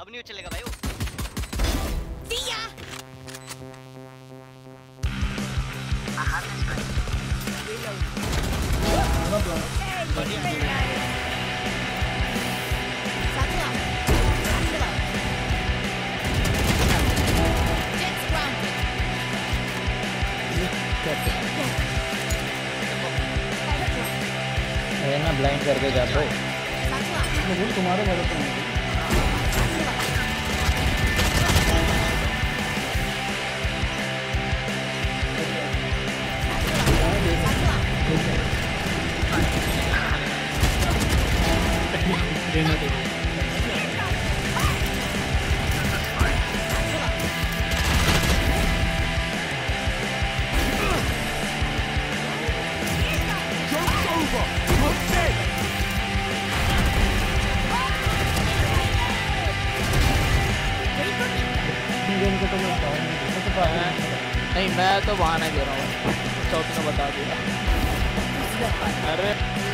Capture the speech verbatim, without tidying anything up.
अब नहीं चलेगा भाई वो। दिया है ना ब्लाइंड करके जा दो मुझे तुम्हारे मदद नहीं नहीं मैं तो वहाँ नहीं दे रहा हूँ चौथी ने बता दिया। अरे